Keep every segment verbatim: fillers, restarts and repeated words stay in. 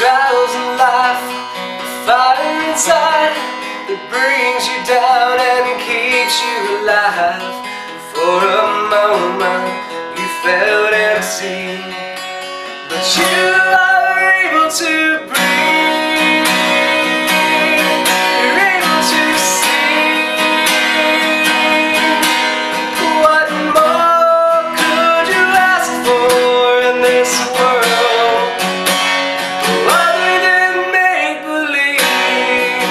trials in life, the fire inside that brings you down and keeps you alive. For a moment you felt empty, but you are able to breathe. You're able to see. What more could you ask for in this world, other than make-believe?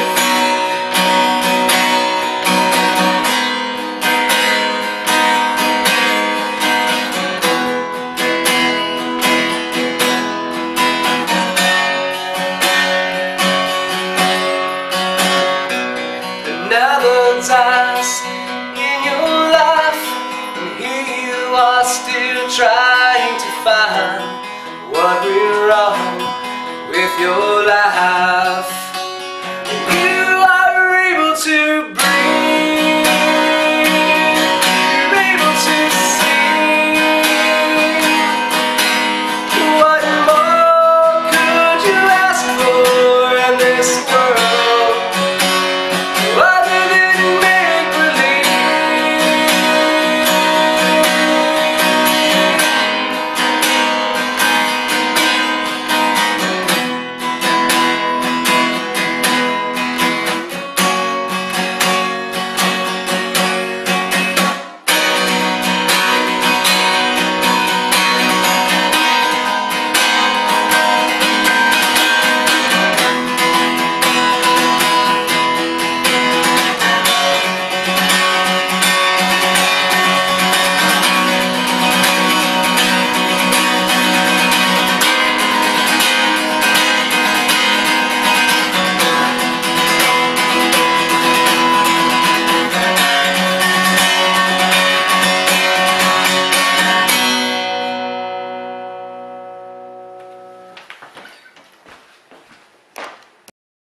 Another task in your life, and here you are still trying to find what went wrong with your life. And you are able to breathe.